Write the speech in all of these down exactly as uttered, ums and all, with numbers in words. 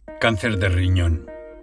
Cáncer de riñón.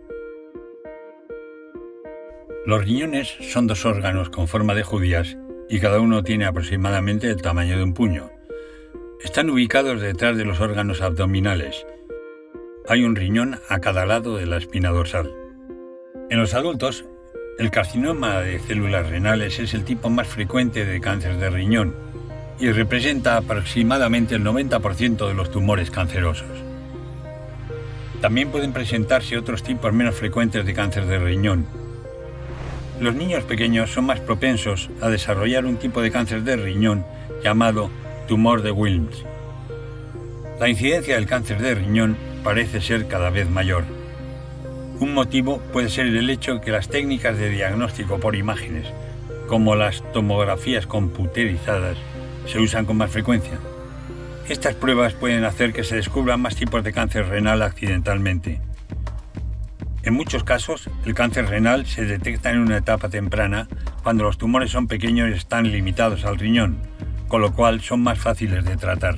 Los riñones son dos órganos con forma de judías y cada uno tiene aproximadamente el tamaño de un puño. Están ubicados detrás de los órganos abdominales. Hay un riñón a cada lado de la espina dorsal. En los adultos, el carcinoma de células renales es el tipo más frecuente de cáncer de riñón y representa aproximadamente el noventa por ciento de los tumores cancerosos. También pueden presentarse otros tipos menos frecuentes de cáncer de riñón. Los niños pequeños son más propensos a desarrollar un tipo de cáncer de riñón llamado tumor de Wilms. La incidencia del cáncer de riñón parece ser cada vez mayor. Un motivo puede ser el hecho que las técnicas de diagnóstico por imágenes, como las tomografías computerizadas, se usan con más frecuencia. Estas pruebas pueden hacer que se descubran más tipos de cáncer renal accidentalmente. En muchos casos, el cáncer renal se detecta en una etapa temprana cuando los tumores son pequeños y están limitados al riñón, con lo cual son más fáciles de tratar.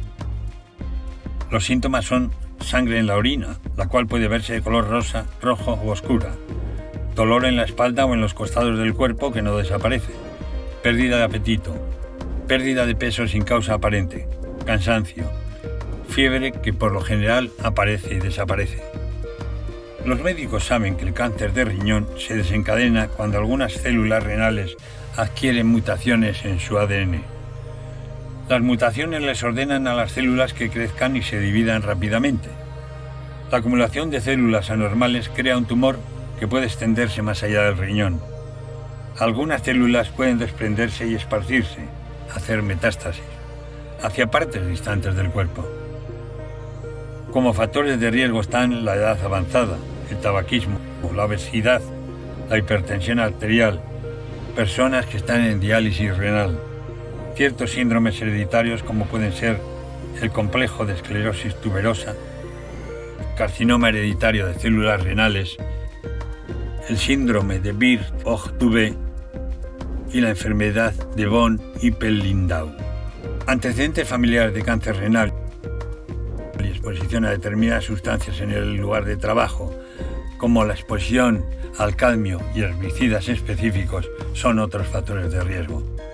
Los síntomas son sangre en la orina, la cual puede verse de color rosa, rojo o oscura, dolor en la espalda o en los costados del cuerpo que no desaparece, pérdida de apetito, pérdida de peso sin causa aparente, cansancio, fiebre que por lo general aparece y desaparece. Los médicos saben que el cáncer de riñón se desencadena cuando algunas células renales adquieren mutaciones en su A D N. Las mutaciones les ordenan a las células que crezcan y se dividan rápidamente. La acumulación de células anormales crea un tumor que puede extenderse más allá del riñón. Algunas células pueden desprenderse y esparcirse, hacer metástasis, hacia partes distantes del cuerpo. Como factores de riesgo están la edad avanzada, el tabaquismo, la obesidad, la hipertensión arterial, personas que están en diálisis renal, ciertos síndromes hereditarios como pueden ser el complejo de esclerosis tuberosa, carcinoma hereditario de células renales, el síndrome de Birt-Hogg-Dubé y la enfermedad de von Hippel-Lindau. Antecedentes familiares de cáncer renal y exposición a determinadas sustancias en el lugar de trabajo, como la exposición al cadmio y herbicidas específicos, son otros factores de riesgo.